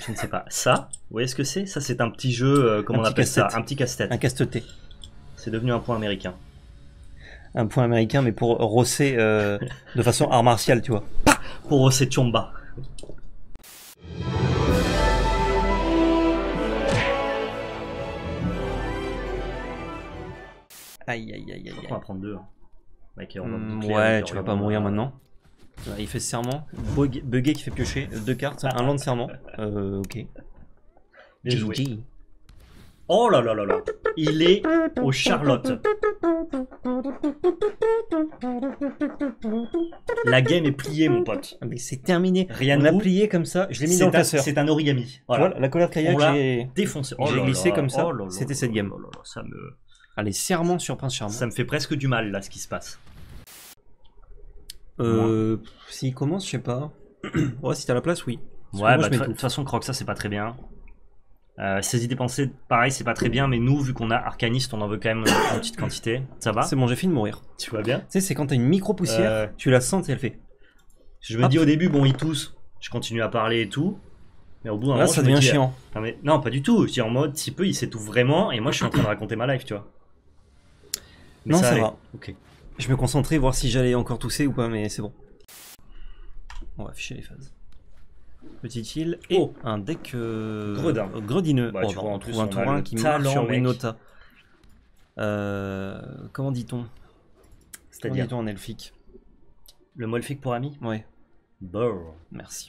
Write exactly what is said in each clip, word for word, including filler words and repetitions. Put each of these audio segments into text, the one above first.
Je ne sais pas. Ça, vous voyez ce que c'est? Ça, c'est un petit jeu, euh, comment Un on petit appelle ça? casse-tête. Un petit casse-tête. Un casse-tête. C'est devenu un point américain. Un point américain, mais pour rosser euh, de façon art martial, tu vois. Pour c'est Chomba. Aïe, aïe, aïe, aïe. On va prendre deux. Hein. Mec, on va Hum, boucler ouais, avec tu vas le pas Raymond. mourir maintenant. Là, il fait serment. Bug- Buggy qui fait piocher. Deux cartes, un land de serment. Euh, ok. Bien joué. G G. Oh là là là là. Il est au Charlotte. La game est pliée, mon pote. Ah, mais c'est terminé. Rien On de l'a vous. plié comme ça. Je l'ai mis C'est dans le un, classeur. c'est un origami. Tu Voilà. vois, la colère de kayak, On l'a j'ai défoncé. Oh j'ai là glissé là. comme ça. Oh là là C'était là cette là game. là là là. Ça me, Allez, serment sur Prince Charmant. ça me fait presque du mal là, ce qui se passe. Euh, S'il commence, je sais pas. Ouais, si t'as la place, oui. Parce que Ouais, moi, bah, je de mets toute tout. façon, Croc, ça c'est pas très bien. Euh, saisie dépensée, pareil, c'est pas très bien, mais nous, vu qu'on a Arcaniste, on en veut quand même en petite quantité. Ça va? C'est bon, j'ai fini de mourir. Tu vois bien? Tu sais, c'est quand t'as une micro-poussière, Euh. tu la sens et elle fait. Je me Hop. dis au début, bon, il tousse, je continue à parler et tout. Mais au bout d'un Là, moment, ça je me devient dis, chiant. Non, mais, non, pas du tout. Je dis en mode, si peu, il s'étouffe vraiment, et moi, je suis en train de raconter ma life, tu vois. Mais Non, ça allait. va. Ok. Je me concentrais, voir si j'allais encore tousser ou pas, mais c'est bon. On va afficher les phases. Petite île et Oh. un deck euh, Gredin. euh, gredineux. Bah, Oh, tu bah, vois, en on plus, trouve un on a tourin le qui talent, marche sur mec. Winota. Euh, comment dit-on Comment C'est-à-dire, dit-on en elfique? le Molfic pour ami? Ouais, Brr. merci.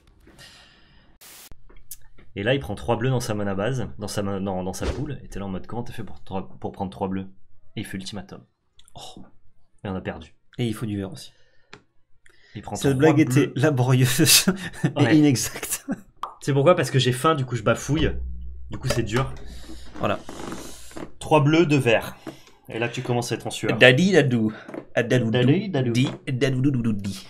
Et là, il prend trois bleus dans sa mana base, dans sa, ma- dans, dans sa poule. Et t'es là en mode, comment t'as fait pour, trois- pour prendre trois bleus? Et il fait ultimatum. Oh. Et on a perdu. Et il faut du vert aussi. Il prend Cette trois blague bleus. était laborieuse Ouais. et inexacte. C'est pourquoi? Parce que j'ai faim, du coup je bafouille. Du coup c'est dur. Voilà. Trois bleus, deux verts. Et là tu commences à être en sueur. Daddy dadou. Dadou Daddy dadou. di. Dadou doudou doudi.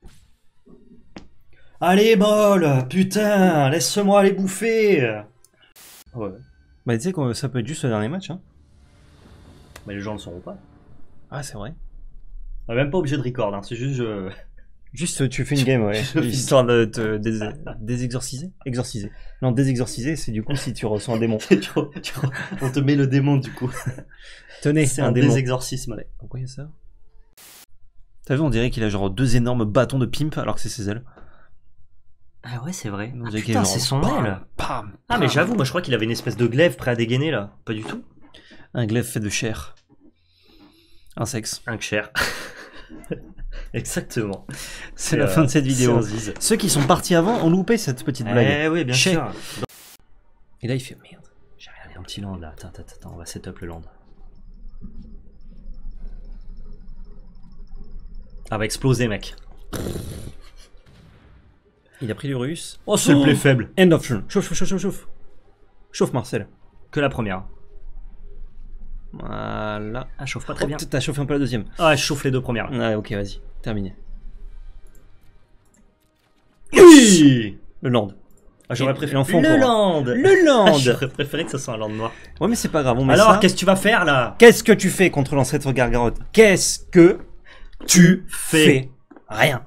Allez bol, putain, laisse-moi aller bouffer. Ouais. Bah tu sais que ça peut être juste le dernier match, hein. Mais les gens ne le sauront pas. Ah c'est vrai. On est même pas obligé de record, hein. C'est juste je... Juste tu fais une game, ouais. Je fais une Histoire de te dés- désexorciser. Exorciser. Non, désexorciser, c'est du coup si tu reçois un démon. Tu vois, tu vois, on te met le démon du coup. Tenez, C'est un, un démon. désexorcisme. Allez. Pourquoi il y a ça? T'as vu, on dirait qu'il a genre deux énormes bâtons de pimp alors que c'est ses ailes. Ah ouais c'est vrai. Vous Ah, avez putain genre, c'est son pam, aile. pam, Ah mais pam. j'avoue, moi je crois qu'il avait une espèce de glaive prêt à dégainer là. Pas du tout. Un glaive fait de chair. Un sexe. Un cher. Exactement. C'est la fin de cette vidéo. C'est un ziz. Ceux qui sont partis avant ont loupé cette petite blague. Eh oui, bien Chais. sûr. Et là il fait merde. J'ai regardé un petit land là. Attends, attends, attends, on va setup le land. Ah, va exploser, mec. Il a pris le russe. Oh, c'est le play faible. End of turn. Chauffe, chauffe, chauffe, chauffe. Chauffe Marcel. Que la première. Voilà. Ah, chauffe pas très Oh, bien. t'as chauffé un peu la deuxième. Ah, je chauffe les deux premières. Ouais, ok, vas-y. Terminé. Oui. Le land. Ah, j'aurais Et préféré l'enfant le encore. land. Le land. J'aurais préféré que ce soit un land noir. Ouais, mais c'est pas grave. On met Alors, ça. qu'est-ce que tu vas faire là? Qu'est-ce que tu fais contre l'ancêtre Gargarotte? Qu'est-ce que tu fais fais? Rien.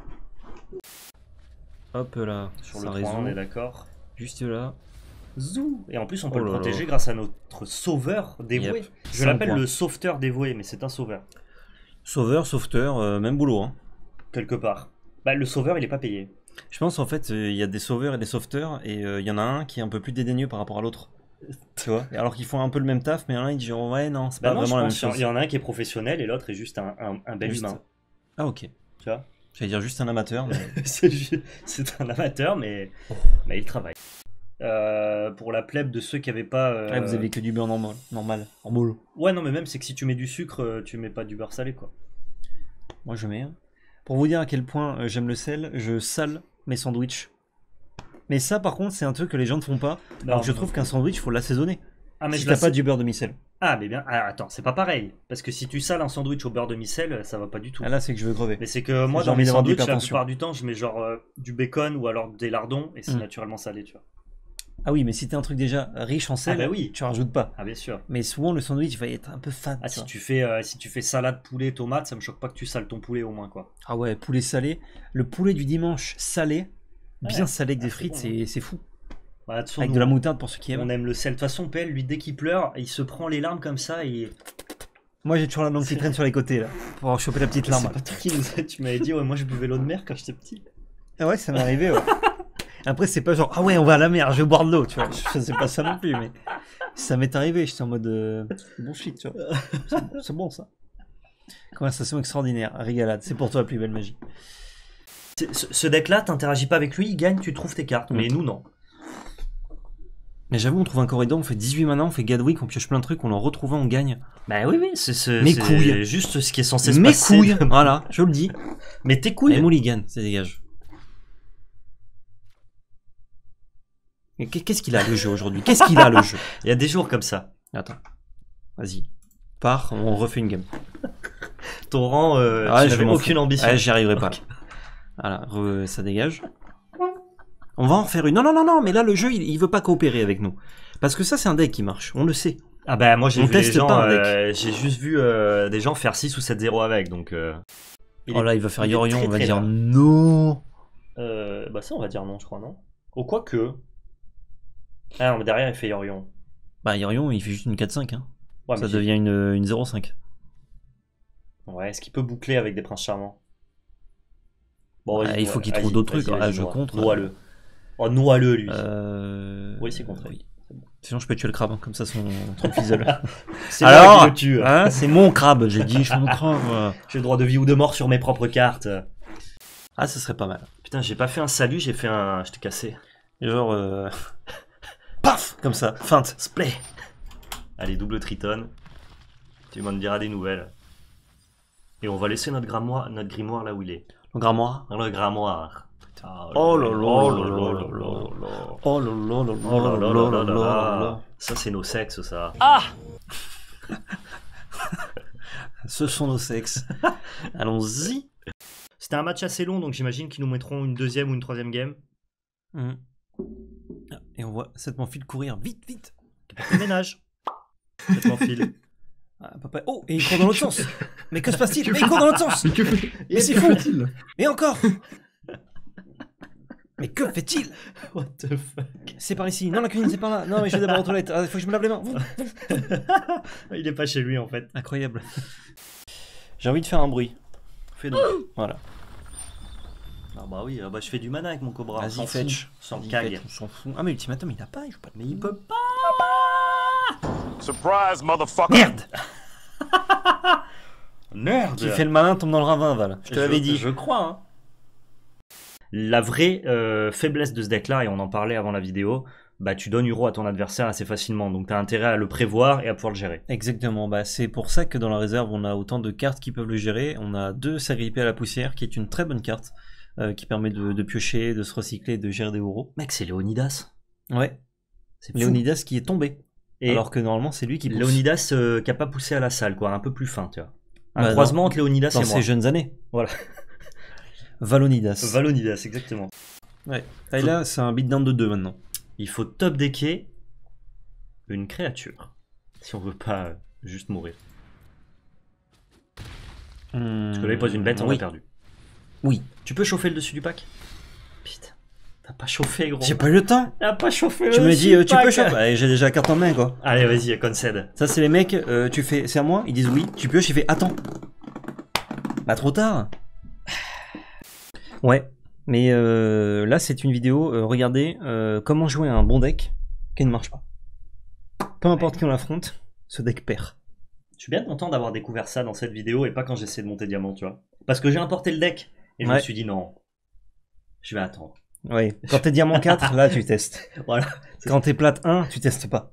Hop là, Sur ça le résout. trois, on est d'accord. Juste là. Zou. Et en plus, on peut Oh le là protéger là. grâce à notre sauveur dévoué. Yep. Je Cinq l'appelle points. le sauveteur dévoué, mais c'est un sauveur. Sauveur, sauveteur, euh, même boulot. Hein. Quelque part. Bah, le sauveur, il est pas payé. Je pense en fait, il y a des sauveurs et des sauveteurs, et il y en a un qui est un peu plus dédaigneux par rapport à l'autre. Tu vois? Et alors qu'ils font un peu le même taf, mais un il dit genre ouais, non, c'est Bah pas non, je vraiment la même pense qu'il y en- chose. il y en a un qui est professionnel et l'autre est juste un, un, un bel Juste- humain. Ah, ok. Tu vois? J'allais dire juste un amateur. Mais... C'est ju- c'est un amateur, mais, mais il travaille. Euh, pour la plèbe de ceux qui avaient pas. euh, Ouais, vous avez que du beurre normal. normal. En boule. Ouais, non, mais même c'est que si tu mets du sucre, euh, tu mets pas du beurre salé, quoi. Moi je mets. hein. Pour vous dire à quel point euh, j'aime le sel, je sale mes sandwichs. Mais ça par contre c'est un truc que les gens ne font pas. Non, alors que je non. trouve qu'un sandwich faut l'assaisonner. Ah, mais Si je t'as la- pas du beurre demi-sel. Ah, mais bien. Ah, attends, c'est pas pareil. Parce que si tu sales un sandwich au beurre de micelle, ça va pas du tout. Ah là c'est que je veux crever. Mais c'est que moi, J'ai dans envie mes d'avoir de sandwichs, la l'hypertension. plupart du temps, je mets genre euh, du bacon ou alors des lardons et c'est Mm. naturellement salé, tu vois. Ah oui mais si t'es un truc déjà riche en sel, Ah bah oui. tu rajoutes pas. Ah, bien sûr. Mais souvent le sandwich va être un peu fade. Ah, tu si vois. tu fais, euh, si tu fais salade, poulet, tomate, ça me choque pas que tu sales ton poulet au moins, quoi. Ah ouais, poulet salé. Le poulet du dimanche salé, bien Ouais. salé avec Ah, des c'est frites, bon, c'est c'est fou. Bah, de toute façon, Avec nous, de la moutarde pour ceux qui aiment. on aime le sel. De toute façon, P L, lui, dès qu'il pleure, il se prend les larmes comme ça et... Moi j'ai toujours la langue qui traîne sur les côtés là, pour choper la petite larme. C'est pas toi qui nous a... Tu m'avais dit, ouais, moi je buvais l'eau de mer quand j'étais petit. Ah ouais, ça m'est arrivé, ouais. Après, c'est pas genre, ah ouais, on va à la mer, je vais boire de l'eau, tu vois. Je faisais pas ça non plus, mais ça m'est arrivé, j'étais en mode euh, bon shit, tu vois. C'est- C'est bon ça. Conversation extraordinaire, régalade, c'est pour toi la plus belle magie. C'est- Ce, ce deck-là, t'interagis pas avec lui, il gagne, tu trouves tes cartes. Mm. Mais nous, non. Mais j'avoue, on trouve un corridor, on fait dix-huit mana, on fait Gadwick, on pioche plein de trucs, on en retrouve un, on gagne. Bah oui, oui, c'est c'est- Mes c'est couilles. juste ce qui est censé se Mes passer. couilles, voilà, je le dis. Mais tes Et couilles. Mulligan, ça dégage. Et qu'est- Qu'est-ce qu'il a le jeu aujourd'hui? Qu'est-ce qu'il a le jeu? Il y a des jours comme ça. Attends, vas-y. Pars, on refait une game. Ton rang, euh, Ah, tu je n'avais m'en aucune fous. ambition. Ouais, j'y arriverai pas. Voilà, re- ça dégage. On va en refaire une. Non, non, non, non, mais là, le jeu, il, il veut pas coopérer avec nous. Parce que ça, c'est un deck qui marche, on le sait. Ah bah moi j'ai On vu des teste gens, pas un deck. euh, j'ai juste vu euh, des gens faire six ou sept zéro avec, donc... Euh, il Oh est- là, il va faire il est Yorion, très, on va très dire bas. non. Euh, bah ça on va dire non je crois, non. Au quoi que... Ah non, mais derrière il fait Yorion. Bah, Yorion, il fait juste une quatre cinq, hein. Ouais, Ça mais j'ai- devient une, une zéro cinq. Ouais, est-ce qu'il peut boucler avec des princes charmants? Bon, Ah, vas-y, il faut ouais, qu'il vas-y, trouve d'autres vas-y, trucs. vas-y, Ah, je noie. contre. Noie-le. Oh, noie-le lui. Euh... Oui, c'est contré. oui. Sinon, je peux tuer le crabe, hein, comme ça, son truc fisole. C'est moi Alors, qui le tue. hein, c'est mon crabe, j'ai dit, je suis mon crabe. J'ai le droit de vie ou de mort sur mes propres cartes. Ah, ce serait pas mal. Putain, j'ai pas fait un salut, j'ai fait un... Je t'ai cassé. Genre, euh... paf, comme ça, feinte. Splay. Allez, double triton. Tu m'en diras des nouvelles. Et on va laisser notre grimoire, notre grimoire là où il est. Le grimoire. Dans le grimoire. Putain, Oh là là oh là là là là là là là. Oh là là là Oh là là là là là là là. Ça c'est nos sexes ça. Ah. Ce sont nos sexes. Allons-y. C'était un match assez long donc j'imagine qu'ils nous mettront une deuxième ou une troisième game. Hum. Et on voit cette file courir vite, vite. Le ménage. Faites mon fil. Ah, papa. Oh, et il court dans l'autre sens. Mais que se passe-t-il? Mais il court dans l'autre sens. Mais que fait- Mais c'est que fou. fait-il? Et encore. Mais que fait-il? What the fuck. C'est par ici. Non, la cuisine, c'est par là. Non, mais je vais d'abord aux toilettes. Il faut que je me lave les mains. Il est pas chez lui en fait. Incroyable. J'ai envie de faire un bruit. Fais donc. Voilà. Ah bah oui, ah bah je fais du mana avec mon cobra. Vas-y, fetch. Sans Vas-y, cague. fetch, on s'en fout. Ah, mais Ultimatum, il a pas. Il joue pas de... Mais il peut pas. Surprise, motherfucker! Merde. Merde. Qui fait le malin tombe dans le ravin, Val. Je te l'avais dit. Je crois. Hein. La vraie euh, faiblesse de ce deck-là, et on en parlait avant la vidéo, bah tu donnes Uro à ton adversaire assez facilement, donc t'as intérêt à le prévoir et à pouvoir le gérer. Exactement, bah, c'est pour ça que dans la réserve on a autant de cartes qui peuvent le gérer. On a deux Sagrippés à la poussière qui est une très bonne carte euh, qui permet de, de piocher, de se recycler, de gérer des euros. Mec, c'est Léonidas. Ouais, C'est fou. Léonidas qui est tombé. Et Alors que normalement c'est lui qui pousse. Léonidas euh, qui a pas poussé à la salle, quoi, un peu plus fin, tu vois. Un Bah, croisement dans- entre Léonidas dans et moi. ses jeunes années. Voilà. Valonidas. Valonidas, exactement. Ouais. Et là c'est un beatdown de deux maintenant. Il faut top decker une créature. Si on veut pas euh, juste mourir. Parce que là, il pose une bête, on oui. a perdu. Oui. Tu peux chauffer le dessus du pack? Putain, t'as pas chauffé, gros. J'ai pas eu le temps. T'as pas chauffé Tu le me dessus dis, euh, du tu pack. peux chauffer. Allez, j'ai déjà la carte en main quoi. Allez, vas-y, concède. Ça c'est les mecs, euh, tu fais, c'est à moi, ils disent oui, tu pioches, il fait attends. Bah trop tard. Ouais, mais euh, là c'est une vidéo, euh, regardez euh, comment jouer un bon deck qui ne marche pas. Peu importe qui on l'affronte, ce deck perd. Je suis bien content d'avoir découvert ça dans cette vidéo et pas quand j'essaie de monter diamant, tu vois. Parce que j'ai importé le deck et je me Ouais. suis dit non, je vais attendre. Ouais, quand t'es diamant quatre, là tu testes. Voilà. Quand t'es plate un, tu testes pas.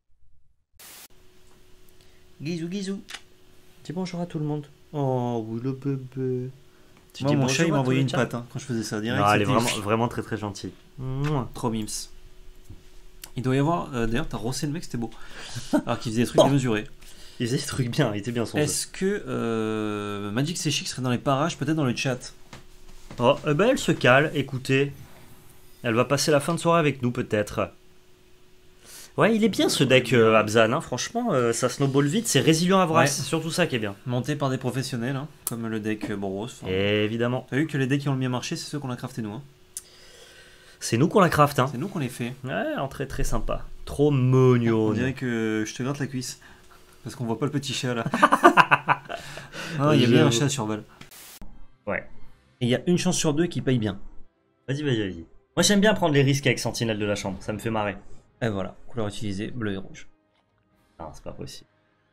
Guizou, guizou. Dis bonjour à tout le monde. Oh, oui, le bébé. Tu Moi dis mon bonjour chat il à m'a tous envoyé les une chats. patte hein, quand je faisais ça direct. Non, elle est c'était- vraiment, vraiment très très gentille. Mouah. Trop mims. Il doit y avoir, euh, d'ailleurs t'as rossé le mec, c'était beau. Alors qu'il faisait des trucs Oh. démesurés. Il faisait des trucs bien, il était bien son jeu. Est-ce que euh, Magic Sechik serait dans les parages, peut-être dans le chat? Oh, eh ben elle se cale, écoutez. Elle va passer la fin de soirée avec nous peut-être. Ouais, il est bien ce deck euh, Abzan, hein. Franchement, euh, ça snowball vite, c'est résilient à Vras, Ouais. c'est surtout ça qui est bien. Monté par des professionnels, hein, comme le deck euh, Boros. Enfin, Évidemment. T'as vu que les decks qui ont le mieux marché, c'est ceux qu'on a crafté nous. Hein. C'est nous qu'on la craft, hein. C'est nous qu'on les fait. Ouais, en très très sympa. Trop mignon. On dirait que je te gratte la cuisse. Parce qu'on voit pas le petit chat là. Ah, il y a bien un chat sur Val. Ouais. Et il y a une chance sur deux qui paye bien. Vas-y, vas-y, vas-y. Moi j'aime bien prendre les risques avec Sentinelle de la Chambre, ça me fait marrer. Et voilà, couleur utilisée, bleu et rouge. Non, c'est pas possible.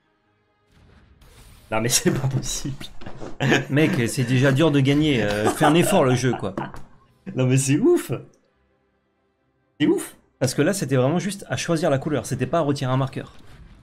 Non mais c'est pas possible. Mec, c'est déjà dur de gagner. Euh, fais un effort le jeu quoi. Non mais c'est ouf. C'est ouf. Parce que là c'était vraiment juste à choisir la couleur, c'était pas à retirer un marqueur.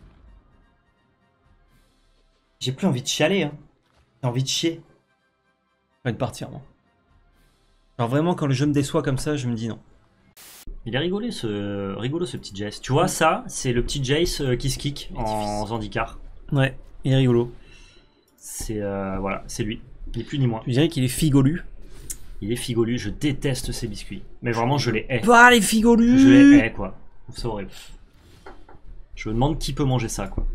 J'ai plus envie de chialer, hein. J'ai envie de chier. J'ai envie de partir moi. Alors vraiment quand le jeu me déçoit comme ça, je me dis non. Il est rigolo ce, rigolo ce petit Jace. Tu vois ça, c'est le petit Jace euh, qui se kick en Zendikar. Ouais, il est rigolo. C'est euh, voilà, c'est lui, ni plus ni moins. Tu dirais qu'il est figolu. Il est figolu, je déteste ces biscuits. Mais vraiment je les hais. Bah les figolus. Je les hais quoi. C'est horrible. Je me demande qui peut manger ça quoi.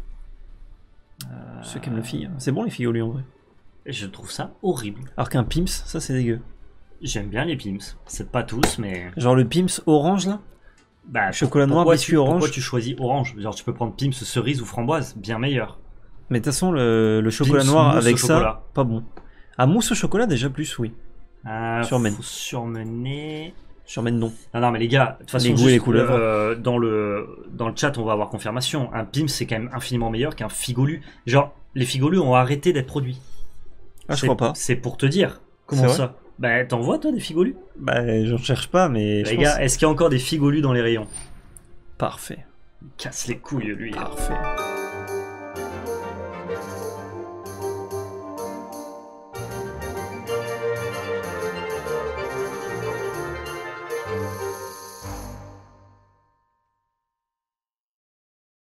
Ceux qui aiment le fille. C'est bon les figolus en vrai. Je trouve ça horrible. Alors qu'un Pimps, ça c'est dégueu. J'aime bien les Pimps. C'est pas tous, mais. Genre le Pimps orange là. Bah, chocolat noir, biscuit tu, orange. Pourquoi tu choisis orange? Genre tu peux prendre Pimps cerise ou framboise, bien meilleur. Mais de toute façon le, le chocolat Pimps, noir mousse avec au ça, chocolat. pas bon. Ah mousse au chocolat déjà plus oui. Euh, Surmène. Faut surmener. Surmène non. Non, non, mais les gars, de toute façon, Les goûts et juste, les couleurs. euh, dans, le, dans le chat, on va avoir confirmation. Un Pimps, c'est quand même infiniment meilleur qu'un Figolu. Genre, les Figolus ont arrêté d'être produits. Ah je C'est- crois pas. C'est pour te dire. Comment C'est vrai ça? Bah, t'en vois, toi, des Figolus? Bah j'en cherche pas mais je Les pense- gars, est-ce qu'il y a encore des Figolus dans les rayons? Parfait. Il casse les couilles, lui. Parfait.